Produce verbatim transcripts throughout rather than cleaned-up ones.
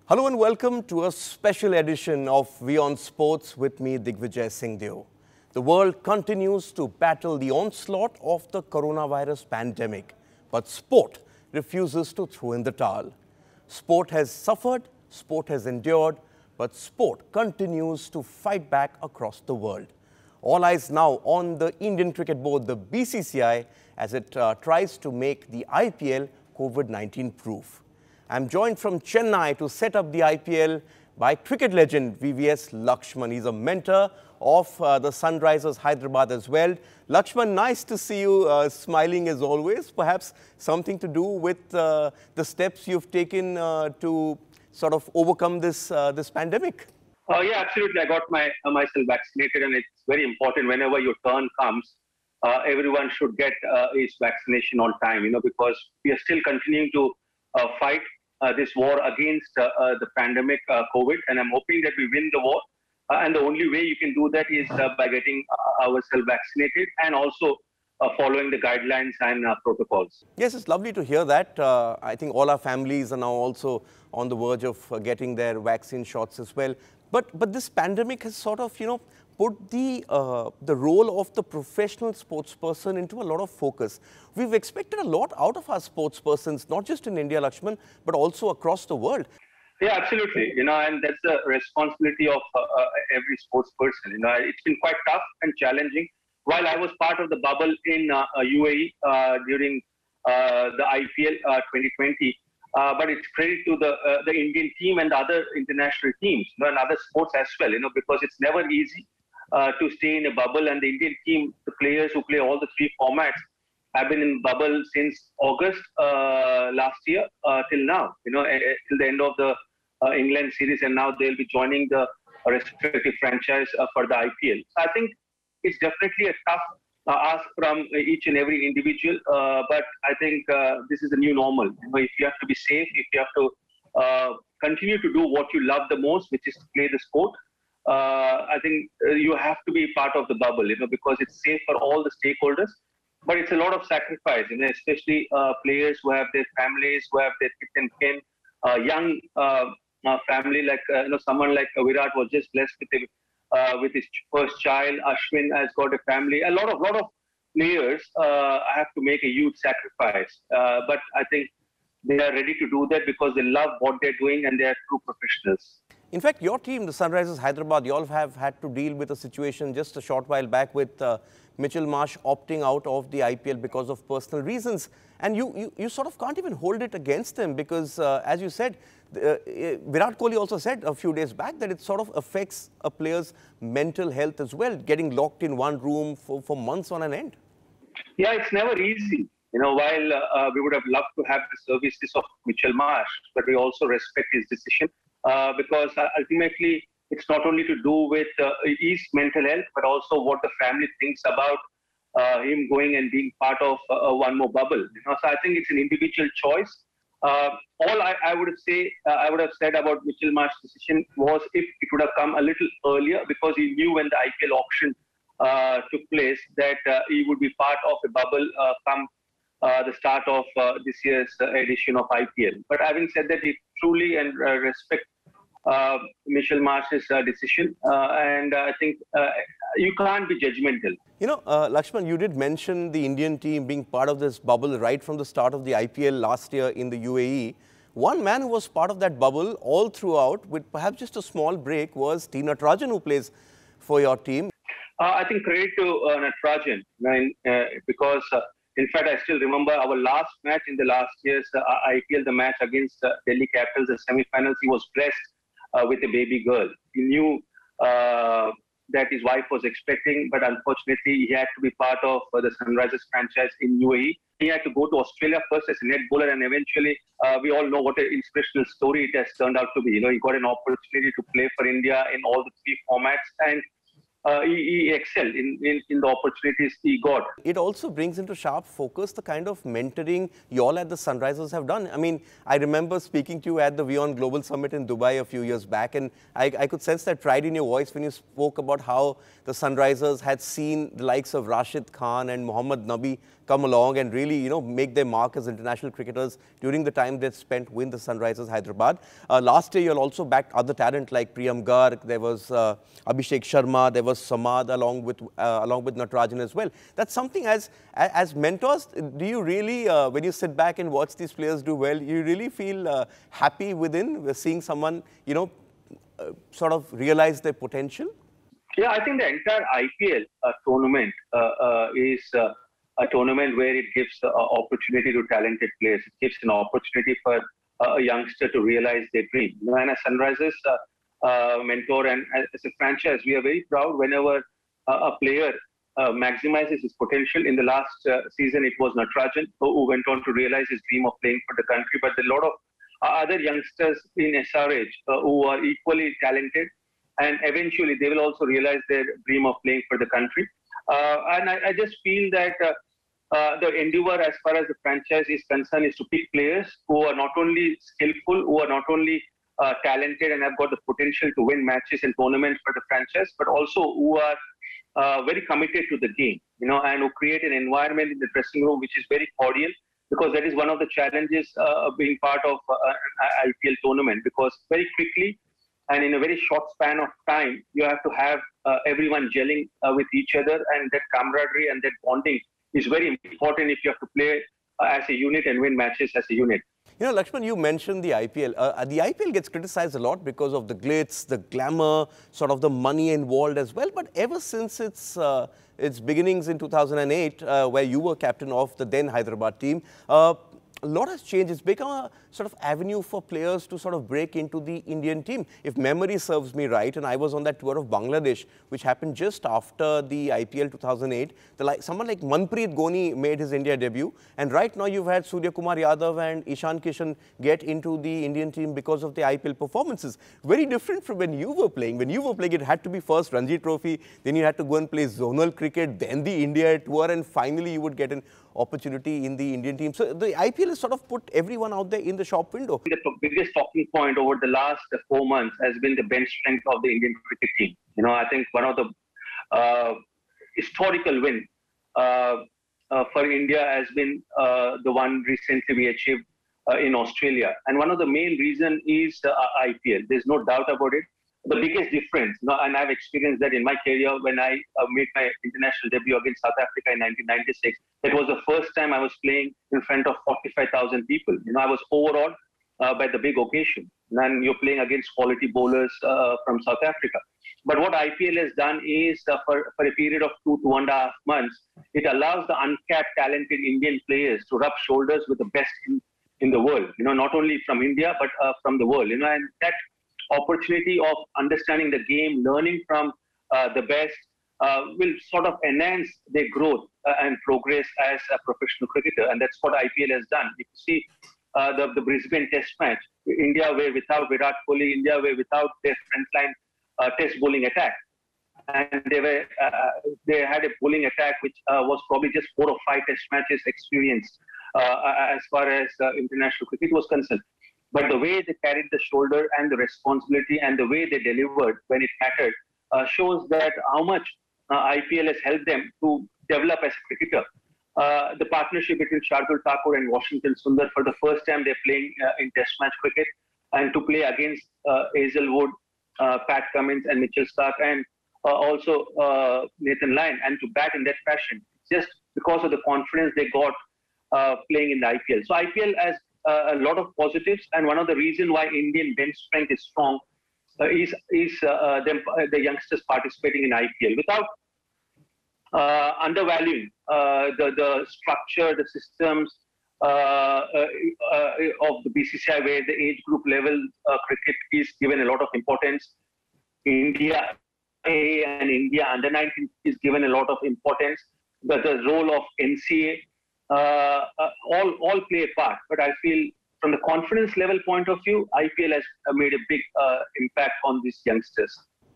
Hello and welcome to a special edition of WION Sports with me, Digvijay Singh Deo. The world continues to battle the onslaught of the coronavirus pandemic, but sport refuses to throw in the towel. Sport has suffered, sport has endured, but sport continues to fight back across the world. All eyes now on the Indian Cricket Board, the B C C I, as it uh, tries to make the I P L COVID nineteen proof. I'm joined from Chennai to set up the I P L by cricket legend V V S Lakshman. He's a mentor of uh, the Sunrisers Hyderabad as well. Lakshman, nice to see you uh, smiling as always. Perhaps something to do with uh, the steps you've taken uh, to sort of overcome this uh, this pandemic. Uh, yeah, absolutely. I got my uh, myself vaccinated, and it's very important whenever your turn comes, uh, everyone should get uh, his vaccination on time, you know, because we are still continuing to uh, fight uh, this war against uh, uh, the pandemic uh, COVID, and I'm hoping that we win the war. Uh, and the only way you can do that is uh, by getting uh, ourselves vaccinated and also uh, following the guidelines and uh, protocols. Yes, it's lovely to hear that. Uh, I think all our families are now also on the verge of uh, getting their vaccine shots as well. But but this pandemic has sort of, you know, put the uh, the role of the professional sports person into a lot of focus. We've expected a lot out of our sports persons, not just in India, Lakshman, but also across the world. Yeah, absolutely. You know, and that's the responsibility of uh, uh, every sports person. You know, it's been quite tough and challenging. While I was part of the bubble in uh, U A E uh, during uh, the I P L uh, twenty twenty, uh, but it's credit to the uh, the Indian team and the other international teams, you know, and other sports as well. You know, because it's never easy uh, to stay in a bubble. And the Indian team, the players who play all the three formats, have been in bubble since August uh, last year uh, till now. You know, uh, till the end of the uh, England series, and now they'll be joining the respective franchise uh, for the I P L. So I think it's definitely a tough uh, ask from each and every individual, uh, but I think uh, this is the new normal. You know, if you have to be safe, if you have to uh, continue to do what you love the most, which is to play the sport, uh, I think uh, you have to be part of the bubble, you know, because it's safe for all the stakeholders. But it's a lot of sacrifice, you know, especially uh, players who have their families, who have their kids and kin, uh, young uh, uh, family, like, uh, you know, someone like Virat was just blessed with a Uh, with his first child. Ashwin has got a family. A lot of lot of players uh, have to make a huge sacrifice, uh, but I think they are ready to do that because they love what they're doing and they are true professionals. In fact, your team, the Sunrisers Hyderabad, you all have had to deal with a situation just a short while back with uh, Mitchell Marsh opting out of the I P L because of personal reasons. And you, you, you sort of can't even hold it against them because, uh, as you said, uh, Virat Kohli also said a few days back that it sort of affects a player's mental health as well, getting locked in one room for, for months on an end. Yeah, it's never easy. You know, while uh, we would have loved to have the services of Mitchell Marsh, but we also respect his decision uh, because uh, ultimately it's not only to do with uh, his mental health, but also what the family thinks about uh, him going and being part of uh, one more bubble. You know, so I think it's an individual choice. Uh, all I, I would have say, uh, I would have said about Mitchell Marsh's decision was if it would have come a little earlier, because he knew when the I P L auction uh, took place that uh, he would be part of a bubble uh, come uh, the start of uh, this year's uh, edition of I P L. But having said that, he truly and uh, respect uh, Mitchell Marsh's uh, decision, uh, and uh, I think uh, you can't be judgmental. You know, uh, Lakshman, you did mention the Indian team being part of this bubble right from the start of the I P L last year in the U A E. One man who was part of that bubble all throughout, with perhaps just a small break, was T. Natarajan, who plays for your team. Uh, I think credit to uh, Natarajan, uh, because uh, in fact, I still remember our last match in the last year's uh, I P L, the match against uh, Delhi Capitals, the semi-finals. He was blessed uh, with a baby girl. He knew uh, that his wife was expecting, but unfortunately he had to be part of uh, the Sunrisers franchise in U A E. He had to go to Australia first as a net bowler, and eventually uh, we all know what an inspirational story it has turned out to be. You know, he got an opportunity to play for India in all the three formats, and uh, he, he excelled in, in, in the opportunities he got. It also brings into sharp focus the kind of mentoring you all at the Sunrisers have done. I mean, I remember speaking to you at the WION Global Summit in Dubai a few years back, and I, I could sense that pride in your voice when you spoke about how the Sunrisers had seen the likes of Rashid Khan and Mohammad Nabi come along and really, you know, make their mark as international cricketers during the time they spent with the Sunrisers Hyderabad. Uh, last year, you all also backed other talent like Priyam Garg, there was uh, Abhishek Sharma, there was Samad along with uh, along with Natarajan as well. That's something as as mentors, do you really, uh, when you sit back and watch these players do well, you really feel uh, happy within seeing someone, you know, uh, sort of realize their potential? Yeah, I think the entire I P L uh, tournament uh, uh, is uh, a tournament where it gives the uh, opportunity to talented players. It gives an opportunity for uh, a youngster to realize their dream. You know, and as Sunrisers uh, uh, mentor and as a franchise, we are very proud whenever uh, a player uh, maximizes his potential. In the last uh, season, it was Natarajan who went on to realize his dream of playing for the country. But a lot of uh, other youngsters in S R H uh, who are equally talented, and eventually they will also realize their dream of playing for the country. Uh, and I, I just feel that uh, uh, the endeavor as far as the franchise is concerned is to pick players who are not only skillful, who are not only uh, talented and have got the potential to win matches and tournaments for the franchise, but also who are uh, very committed to the game, you know, and who create an environment in the dressing room which is very cordial, because that is one of the challenges uh, being part of uh, an I P L tournament, because very quickly and in a very short span of time, you have to have uh, everyone gelling uh, with each other, and that camaraderie and that bonding is very important if you have to play uh, as a unit and win matches as a unit. You know, Lakshman, you mentioned the I P L. Uh, the I P L gets criticized a lot because of the glitz, the glamour, sort of the money involved as well. But ever since its, uh, its beginnings in two thousand eight, uh, where you were captain of the then Hyderabad team, uh, a lot has changed. It's become a sort of avenue for players to sort of break into the Indian team. If memory serves me right, and I was on that tour of Bangladesh, which happened just after the I P L two thousand eight, the, like, someone like Manpreet Goni made his India debut. And right now you've had Surya Kumar Yadav and Ishan Kishan get into the Indian team because of the I P L performances. Very different from when you were playing. When you were playing, it had to be first Ranji Trophy, then you had to go and play zonal cricket, then the India tour, and finally you would get an opportunity in the Indian team. So the I P L has sort of put everyone out there in the shop window. The biggest talking point over the last four months has been the bench strength of the Indian cricket team. You know, I think one of the uh, historical win uh, uh, for India has been uh, the one recently we achieved uh, in Australia. And one of the main reasons is the uh, I P L. There's no doubt about it. The biggest difference, you know, and I've experienced that in my career when I uh, made my international debut against South Africa in nineteen ninety-six. It was the first time I was playing in front of forty-five thousand people. You know, I was overawed uh, by the big occasion. And you're playing against quality bowlers uh, from South Africa. But what I P L has done is uh, for, for a period of two, two and a half months, it allows the uncapped, talented Indian players to rub shoulders with the best in, in the world. You know, not only from India, but uh, from the world. You know, and that opportunity of understanding the game, learning from uh, the best, uh, will sort of enhance their growth uh, and progress as a professional cricketer. And that's what I P L has done. If you see uh, the, the Brisbane Test match, India were without Virat Kohli, India were without their frontline uh, test bowling attack. And they were uh, they had a bowling attack which uh, was probably just four or five test matches experience uh, as far as uh, international cricket was concerned. But the way they carried the shoulder and the responsibility and the way they delivered when it mattered uh, shows that how much uh, I P L has helped them to develop as a cricketer. Uh, the partnership between Shardul Thakur and Washington Sundar, for the first time they're playing uh, in Test match cricket, and to play against uh, Hazelwood, uh, Pat Cummins and Mitchell Starc, and uh, also uh, Nathan Lyon, and to bat in that fashion, just because of the confidence they got uh, playing in the I P L. So I P L has Uh, a lot of positives, and one of the reasons why Indian bench strength is strong uh, is is uh, uh, them, uh, the youngsters participating in I P L without uh, undervaluing uh, the the structure, the systems uh, uh, uh, of the B C C I, where the age group level uh, cricket is given a lot of importance. India A and India under nineteen is given a lot of importance. The, the role of N C A. Uh, uh, all all play a part, but I feel from the confidence level point of view, I P L has made a big uh, impact on these youngsters.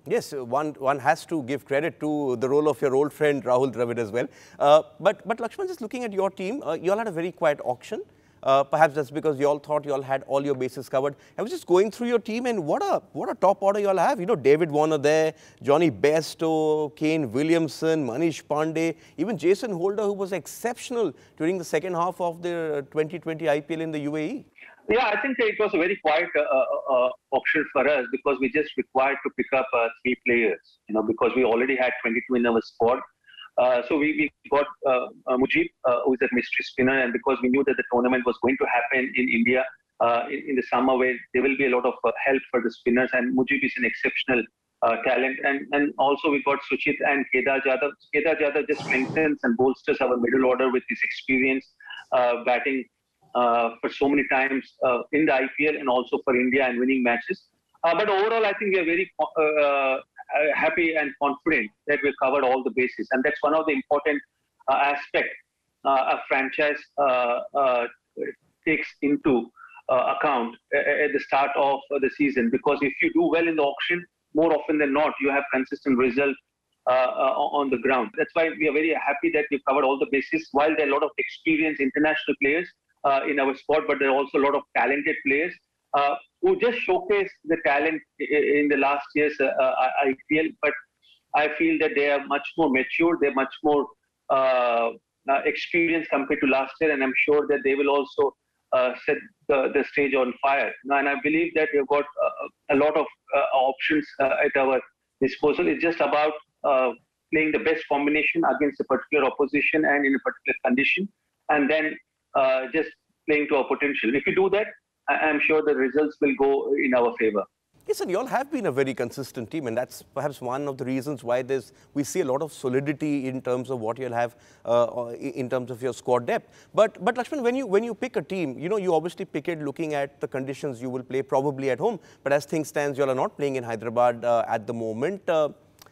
Yes, uh, one one has to give credit to the role of your old friend Rahul Dravid as well. Uh, but but Lakshman, just looking at your team, uh, you all had a very quiet auction. Uh, perhaps that's because you all thought you all had all your bases covered. I was just going through your team, and what a what a top order you all have. You know, David Warner there, Johnny Bairstow, Kane Williamson, Manish Pandey, even Jason Holder, who was exceptional during the second half of the twenty twenty I P L in the U A E. Yeah, I think it was a very quiet uh, uh, uh, option for us because we just required to pick up uh, three players, you know, because we already had twenty-two in our squad. Uh, so we, we got uh, uh, Mujib, uh, who is a mystery spinner, and because we knew that the tournament was going to happen in India uh, in, in the summer, where there will be a lot of uh, help for the spinners, and Mujib is an exceptional uh, talent. And, and also we got Suchit and Kedar Jadhav. Kedar Jadhav just strengthens and bolsters our middle order with his experience uh, batting Uh, for so many times uh, in the I P L and also for India and winning matches. Uh, but overall, I think we are very uh, uh, happy and confident that we've covered all the bases. And that's one of the important uh, aspects uh, a franchise uh, uh, takes into uh, account at the start of the season. Because if you do well in the auction, more often than not, you have consistent results uh, uh, on the ground. That's why we are very happy that we've covered all the bases. While there are a lot of experienced international players, Uh, in our squad, but there are also a lot of talented players uh, who just showcase the talent in the last year's uh, uh, I P L. But I feel that they are much more mature, they're much more uh, uh, experienced compared to last year, and I'm sure that they will also uh, set the, the stage on fire. And I believe that we've got uh, a lot of uh, options uh, at our disposal. It's just about uh, playing the best combination against a particular opposition and in a particular condition, and then Uh, just playing to our potential. If we do that, I'm sure the results will go in our favor. Yes, and you all have been a very consistent team, and that's perhaps one of the reasons why there's we see a lot of solidity in terms of what you'll have uh, in terms of your squad depth. But but Lakshman, when you when you pick a team, you know you obviously pick it looking at the conditions you will play probably at home. But as things stands, you all are not playing in Hyderabad uh, at the moment. Uh,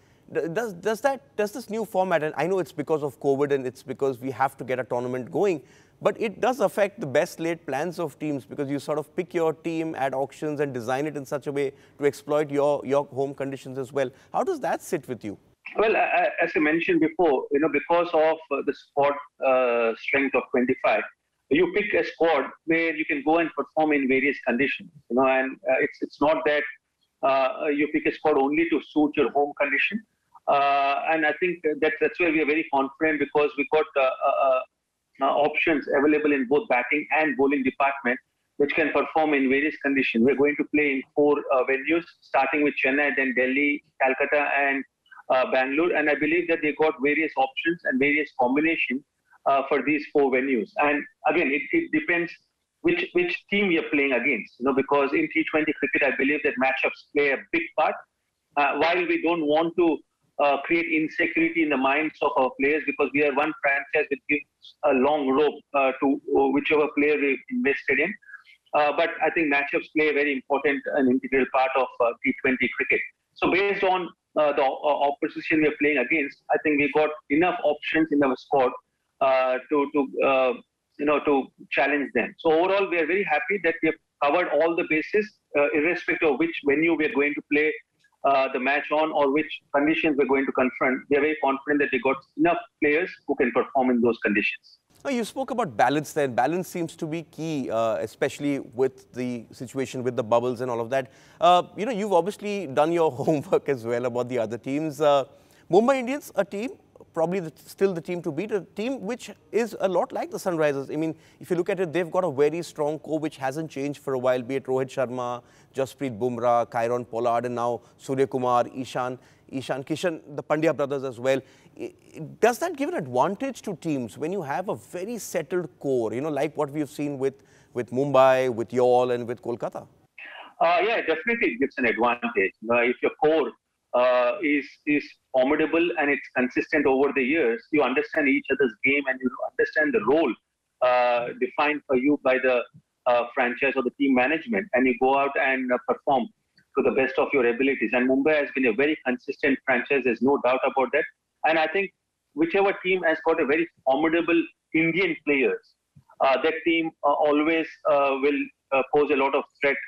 does does that does this new format, and I know it's because of COVID and it's because we have to get a tournament going, but it does affect the best laid plans of teams because you sort of pick your team at auctions and design it in such a way to exploit your, your home conditions as well. How does that sit with you? Well, uh, as I mentioned before, you know, because of uh, the squad uh, strength of twenty-five, you pick a squad where you can go and perform in various conditions, you know, and uh, it's it's not that uh, you pick a squad only to suit your home condition. Uh, and I think that that's where we are very confident because we got uh, uh, Uh, options available in both batting and bowling department, which can perform in various conditions. We're going to play in four uh, venues, starting with Chennai, then Delhi, Calcutta, and uh, Bangalore. And I believe that they got various options and various combinations uh, for these four venues. And again, it, it depends which which team we are playing against. You know, because in T twenty cricket, I believe that matchups play a big part. Uh, while we don't want to Uh, create insecurity in the minds of our players because we are one franchise that gives a long rope uh, to whichever player we've invested in. Uh, but I think matchups play a very important and integral part of uh, T twenty cricket. So based on uh, the uh, opposition we're playing against, I think we got enough options in our squad uh, to to uh, you know to challenge them. So overall, we are very happy that we have covered all the bases, uh, irrespective of which venue we are going to play Uh, the match on or which conditions we're going to confront. They're very confident that they got enough players who can perform in those conditions. Now, you spoke about balance there. Balance seems to be key, uh, especially with the situation with the bubbles and all of that. Uh, you know, you've obviously done your homework as well about the other teams. Uh, Mumbai Indians, a team, probably the, still the team to beat, a team which is a lot like the Sunrisers. I mean, if you look at it, they've got a very strong core which hasn't changed for a while, be it Rohit Sharma, Jasprit Bumrah, Kieron Pollard, and now Surya Kumar, Ishan, Ishan Kishan, the Pandya brothers as well. Does that give an advantage to teams when you have a very settled core, you know, like what we've seen with, with Mumbai, with Yall, and with Kolkata? Uh, yeah, definitely it gives an advantage. Uh, if your core uh, is is formidable and it's consistent over the years, you understand each other's game and you understand the role uh, defined for you by the uh, franchise or the team management, and you go out and uh, perform to the best of your abilities. And Mumbai has been a very consistent franchise, there's no doubt about that. And I think whichever team has got a very formidable Indian players, uh, that team uh, always uh, will uh, pose a lot of threat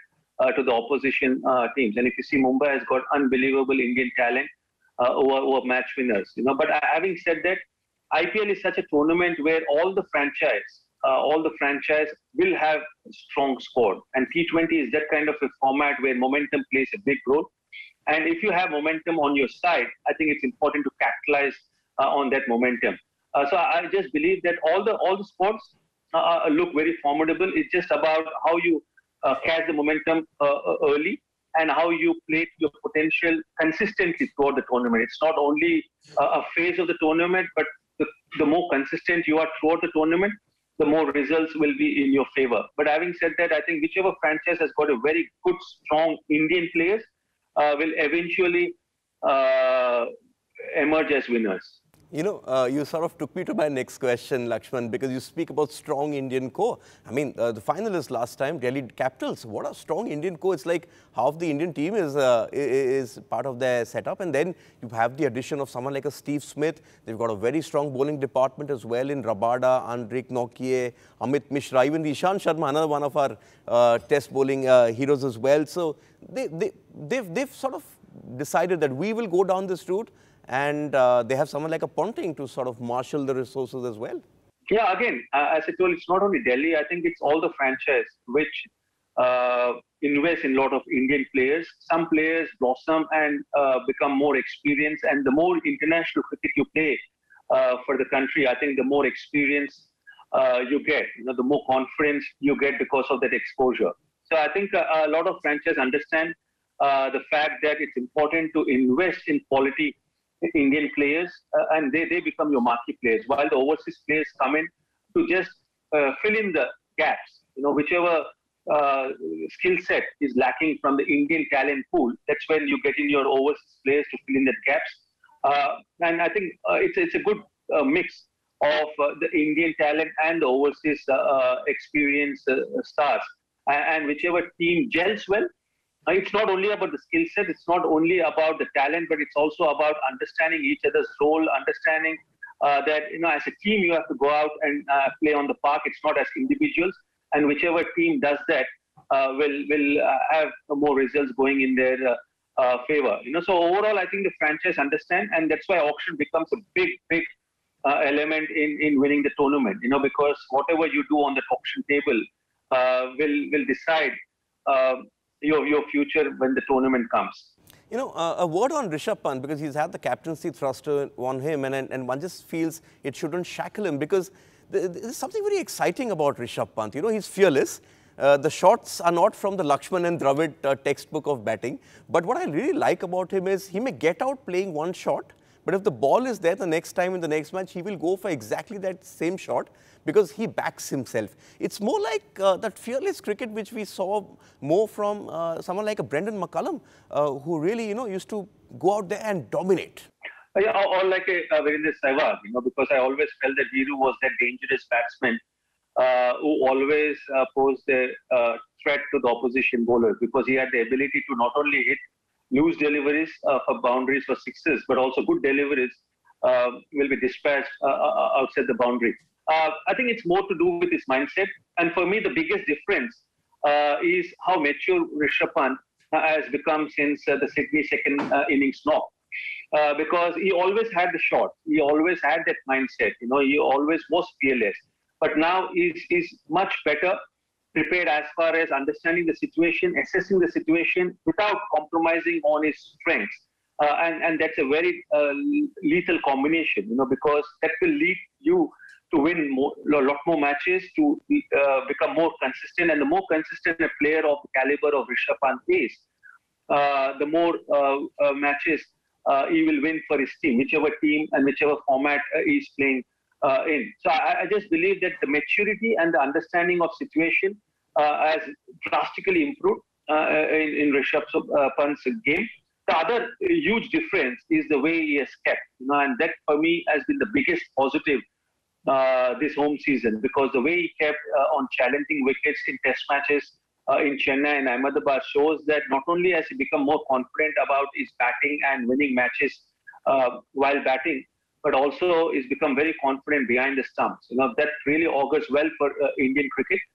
uh, to the opposition uh, teams. And if you see, Mumbai has got unbelievable Indian talent uh, who, are, who are match winners. You know, but having said that, I P L is such a tournament where all the franchise, uh, all the franchise will have a strong squad, and T twenty is that kind of a format where momentum plays a big role. And if you have momentum on your side, I think it's important to capitalize uh, on that momentum. Uh, so I just believe that all the all the sports uh, look very formidable. It's just about how you uh, catch the momentum uh, early and how you play your potential consistently throughout the tournament. It's not only uh, a phase of the tournament, but the, the more consistent you are throughout the tournament, the more results will be in your favor. But having said that, I think whichever franchise has got a very good, strong Indian players uh, will eventually uh, emerge as winners. You know, uh, you sort of took me to my next question, Lakshman, because you speak about strong Indian core. I mean, uh, the finalists last time, Delhi Capitals, what a strong Indian core. It's like half the Indian team is, uh, is part of their setup. And then you have the addition of someone like a Steve Smith. They've got a very strong bowling department as well in Rabada, Andrik Nokia, Amit Mishra, even Ishan Sharma, another one of our uh, test bowling uh, heroes as well. So they, they, they've, they've sort of decided that we will go down this route. And uh, they have someone like a Ponting to sort of marshal the resources as well. Yeah, again, uh, as I told, it's not only Delhi. I think it's all the franchise which uh, invest in a lot of Indian players. Some players blossom and uh, become more experienced. And the more international cricket you play uh, for the country, I think the more experience uh, you get. You know, the more confidence you get because of that exposure. So I think uh, a lot of franchises understand uh, the fact that it's important to invest in quality Indian players, uh, and they, they become your marquee players, while the overseas players come in to just uh, fill in the gaps. You know, whichever uh, skill set is lacking from the Indian talent pool, that's when you get in your overseas players to fill in that gaps. Uh, and I think uh, it's, it's a good uh, mix of uh, the Indian talent and the overseas uh, uh, experienced uh, stars. And, and whichever team gels well, it's not only about the skill set, it's not only about the talent, but it's also about understanding each other's role, understanding uh, that, you know, as a team, you have to go out and uh, play on the park. It's not as individuals. And whichever team does that uh, will will uh, have more results going in their uh, uh, favor. You know, so overall, I think the franchise understand, and that's why auction becomes a big, big uh, element in, in winning the tournament, you know, because whatever you do on the auction table uh, will, will decide uh, Your, your future when the tournament comes. You know, uh, a word on Rishabh Pant, because he's had the captaincy thrust on him, and, and, and one just feels it shouldn't shackle him, because there's something very exciting about Rishabh Pant. You know, he's fearless. Uh, the shots are not from the Lakshman and Dravid uh, textbook of batting. But what I really like about him is he may get out playing one shot, but if the ball is there the next time in the next match, he will go for exactly that same shot because he backs himself. It's more like uh, that fearless cricket which we saw more from uh, someone like a Brendan McCullum, uh, who really, you know, used to go out there and dominate. Yeah, or, or like a, a Virendra Sehwag, you know, because I always felt that Viru was that dangerous batsman uh, who always uh, posed a uh, threat to the opposition bowler, because he had the ability to not only hit loose deliveries uh, for boundaries for sixes, but also good deliveries uh, will be dispatched uh, uh, outside the boundary. Uh, I think it's more to do with his mindset. And for me, the biggest difference uh, is how mature Rishabh Pant uh, has become since uh, the Sydney second uh, innings knock. Uh, because he always had the shot. He always had that mindset. You know, he always was fearless. But now he's, he's much better prepared as far as understanding the situation, assessing the situation without compromising on his strengths. Uh, and, and that's a very uh, lethal combination, you know, because that will lead you to win more, a lot more matches, to uh, become more consistent. And the more consistent a player of the caliber of Rishabh Pant is, uh, the more uh, uh, matches uh, he will win for his team, whichever team and whichever format uh, he's playing uh, in. So I, I just believe that the maturity and the understanding of situation uh, has drastically improved uh, in, in Rishabh uh, Pant's game. The other huge difference is the way he has kept, you know, and that for me has been the biggest positive uh, this home season, because the way he kept uh, on challenging wickets in test matches uh, in Chennai and Ahmedabad shows that not only has he become more confident about his batting and winning matches uh, while batting, but also he's become very confident behind the stumps. You know, that really augurs well for uh, Indian cricket.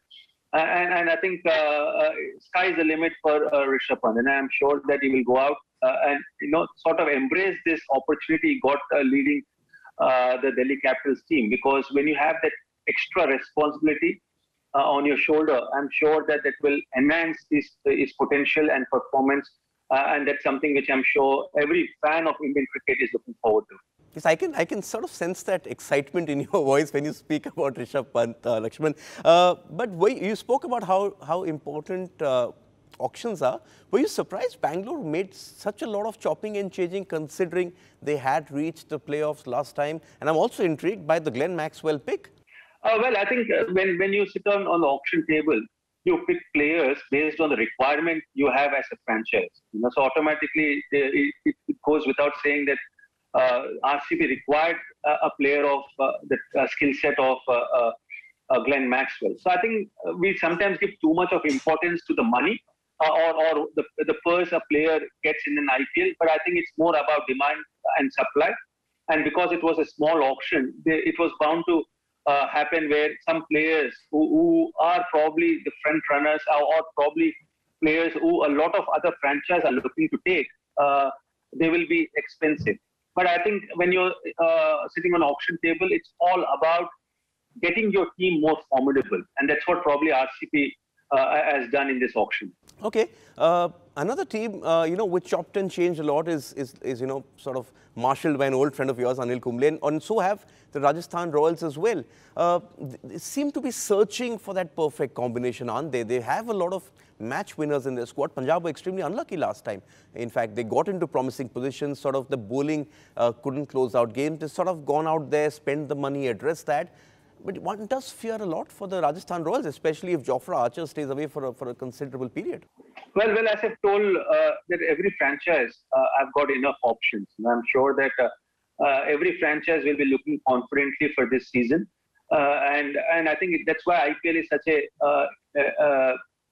And, and I think uh, uh, sky is the limit for uh, Rishabh Pant, and I'm sure that he will go out uh, and you know sort of embrace this opportunity he got uh, leading uh, the Delhi Capitals team. Because when you have that extra responsibility uh, on your shoulder, I'm sure that that will enhance his his potential and performance, uh, and that's something which I'm sure every fan of Indian cricket is looking forward to. Yes, I can I can sort of sense that excitement in your voice when you speak about Rishabh Pant, uh, Lakshman. Uh, but you spoke about how how important uh, auctions are. Were you surprised Bangalore made such a lot of chopping and changing, considering they had reached the playoffs last time? And I'm also intrigued by the Glenn Maxwell pick. Uh, well, I think uh, when when you sit on on the auction table, you pick players based on the requirement you have as a franchise. You know, so automatically it, it, it goes without saying that. Uh, R C B required uh, a player of uh, the uh, skill set of uh, uh, uh, Glenn Maxwell. So I think we sometimes give too much of importance to the money uh, or, or the, the purse a player gets in an I P L, but I think it's more about demand and supply. And because it was a small auction, they, it was bound to uh, happen where some players who, who are probably the front runners or, or probably players who a lot of other franchises are looking to take, uh, they will be expensive. But I think when you're uh, sitting on an auction table, it's all about getting your team more formidable. And that's what probably R C B uh, has done in this auction. Okay. Uh, another team, uh, you know, which chopped and changed a lot is, is, is, you know, sort of marshaled by an old friend of yours, Anil Kumble. And, and so have the Rajasthan Royals as well. Uh, they seem to be searching for that perfect combination, aren't they? They have a lot of match winners in their squad. Punjab were extremely unlucky last time. In fact, they got into promising positions, sort of the bowling uh, couldn't close out games. They sort of gone out there, spent the money, addressed that. But one does fear a lot for the Rajasthan Royals, especially if Jofra Archer stays away for a, for a considerable period. Well, well, as I've told uh, that every franchise uh, have got enough options. And I'm sure that uh, uh, every franchise will be looking confidently for this season. Uh, and and I think that's why I P L is such a, uh, a,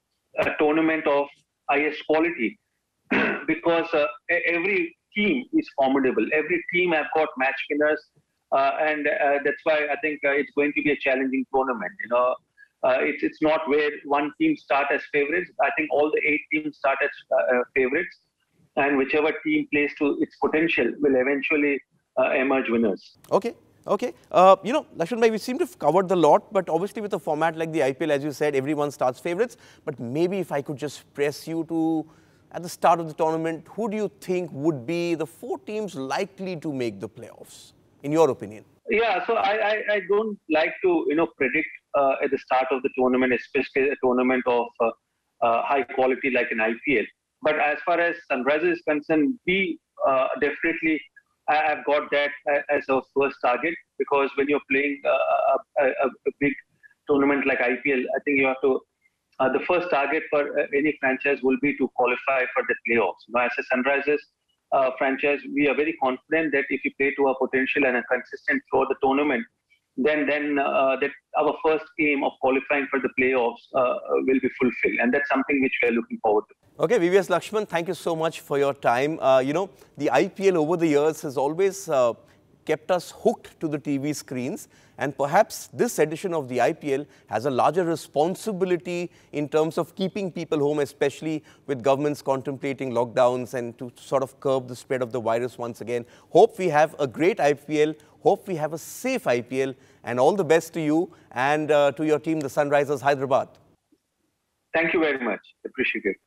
a tournament of highest quality because uh, every team is formidable. Every team have got match winners. Uh, and uh, that's why I think uh, it's going to be a challenging tournament. You know, uh, it's it's not where one team start as favorites. I think all the eight teams start as uh, favorites, and whichever team plays to its potential will eventually uh, emerge winners. Okay. Okay. Uh, you know, Lakshman bhai, we seem to have covered the lot, but obviously with a format like the I P L, as you said, everyone starts favorites. But maybe if I could just press you to, at the start of the tournament, who do you think would be the four teams likely to make the playoffs, in your opinion? Yeah, so I, I, I don't like to, you know, predict uh, at the start of the tournament, especially a tournament of uh, uh, high quality like an I P L. But as far as Sunrisers is concerned, we uh, definitely have got that as our first target, because when you're playing uh, a, a, a big tournament like I P L, I think you have to, uh, the first target for uh, any franchise will be to qualify for the playoffs. Now, as a Sunrisers Uh, franchise, we are very confident that if we play to our potential and are consistent throughout the tournament, then then uh, that our first aim of qualifying for the playoffs uh, will be fulfilled, and that's something which we are looking forward to. Okay, V V S Lakshman, thank you so much for your time. Uh, you know, the I P L over the years has always uh, kept us hooked to the T V screens, and perhaps this edition of the I P L has a larger responsibility in terms of keeping people home, especially with governments contemplating lockdowns and to sort of curb the spread of the virus once again. Hope we have a great I P L, hope we have a safe I P L, and all the best to you and uh, to your team, the Sunrisers Hyderabad. Thank you very much. Appreciate it.